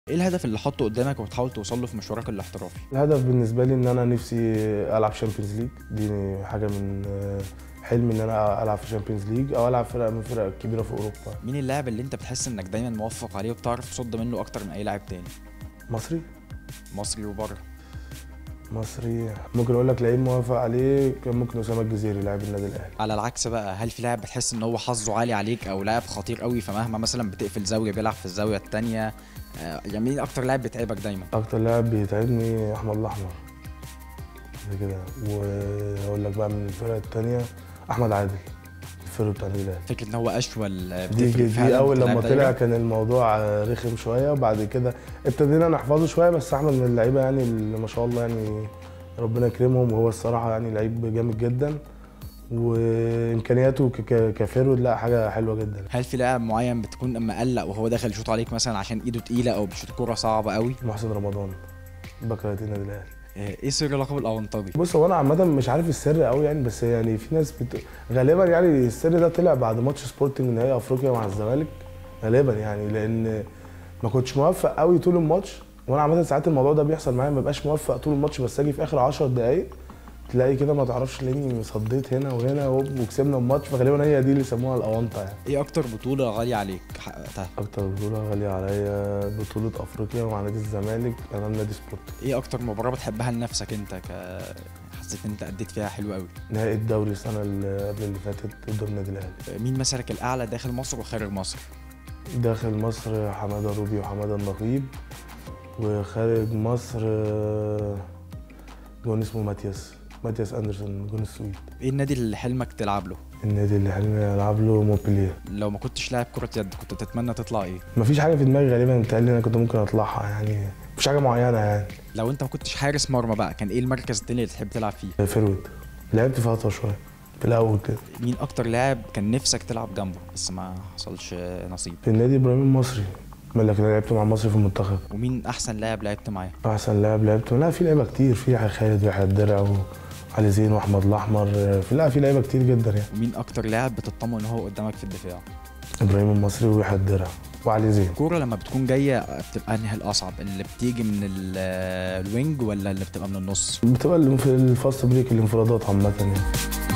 ايه الهدف اللي حاطه قدامك وبتحاول توصل له في مشوارك الاحترافي؟ الهدف بالنسبه لي ان انا نفسي العب شامبيونز ليج. دي حاجه من حلمي ان انا العب في شامبيونز ليج او العب فرقه من الفرق الكبيره في اوروبا. مين اللاعب اللي انت بتحس انك دايما موفق عليه وبتعرف تصد منه اكتر من اي لاعب تاني؟ مصري. مصري وبره. مصري ممكن اقول لك لعيب موافق عليه كان ممكن اسامه الجزيري لاعب النادي الاهلي. على العكس بقى، هل في لاعب بتحس ان هو حظه عالي عليك او لاعب خطير قوي فمهما مثلا بتقفل زاويه بيلعب في الزاويه التانيه؟ يعني مين اكتر لاعب بيتعبك دايما؟ اكتر لاعب بيتعبني احمد الاحمر زي كده. واقول لك بقى من الفرق التانيه احمد عادل الفرق بتاع النادي الاهلي. فكره ان هو اشول دي بتفرق فعلا اول في لما اللاعب طلع دايما؟ كان الموضوع رخم شويه، وبعد كده ابتدينا نحفظه شويه. بس احمد من اللعيبه يعني اللي ما شاء الله يعني ربنا يكرمهم، وهو الصراحه يعني لعيب جامد جدا وامكانياته كفيرود لا حاجه حلوه جدا. هل في لاعب معين بتكون اما قلق وهو داخل يشوط عليك مثلا عشان ايده تقيله او بيشوط كوره صعبه قوي؟ محسن رمضان باك رايت النادي الاهلي. ايه سر لقب الاونطاجي؟ بص هو انا عامه مش عارف السر قوي يعني، بس يعني في ناس غالبا يعني السر ده طلع بعد ماتش سبورتنج نهائي افريقيا مع الزمالك غالبا يعني، لان ما كنتش موفق قوي طول الماتش. وانا عامه ساعات الموضوع ده بيحصل معايا، ما ببقاش موفق طول الماتش بس اجي في اخر 10 دقائق تلاقي كده ما تعرفش لاني صديت هنا وهنا وكسبنا الماتش. فغالبا هي دي اللي سموها الاونطه يعني. ايه اكتر بطوله غاليه عليك حققتها؟ اكتر بطوله غاليه عليا بطوله افريقيا مع نادي الزمالك امام نادي سبورتنج. ايه اكتر مباراه بتحبها لنفسك انت حسيت ان انت اديت فيها حلو قوي؟ نهائي الدوري السنه اللي قبل اللي فاتت قدام النادي الاهلي. مين مثلك الاعلى داخل مصر وخارج مصر؟ داخل مصر حماده روبي وحماده النقيب، وخارج مصر جون اسمه ماتياس اندرسون جون السويد. ايه النادي اللي حلمك تلعب له؟ النادي اللي حلمي العب له مونبلييه. لو ما كنتش لاعب كرة يد كنت تتمنى تطلع ايه؟ مفيش حاجه في دماغي غالبا بتقلي انا كنت ممكن اطلعها يعني، مفيش حاجه معينه يعني. لو انت ما كنتش حارس مرمى بقى كان ايه المركز التاني اللي تحب تلعب فيه؟ فيرود. لعبت فتره شويه في الاول كده. مين اكتر لاعب كان نفسك تلعب جنبه بس ما حصلش نصيب؟ في النادي ابراهيم المصري، لكن انا لعبت مع مصر في المنتخب. ومين احسن لاعب لعبت معاه؟ احسن لاعب لعبته لا في لعيبه كتير، في خالد ويحيى الدرع وعلي زين واحمد الاحمر، في لعيبه كتير جدا يعني. ومين اكتر لاعب بتطمن ان هو قدامك في الدفاع؟ ابراهيم المصري ويحيى الدرع وعلي زين. الكوره لما بتكون جايه بتبقى انهي الاصعب، اللي بتيجي من الوينج ولا اللي بتبقى من النص؟ بتبقى في الفاست بريك الانفرادات عامه يعني.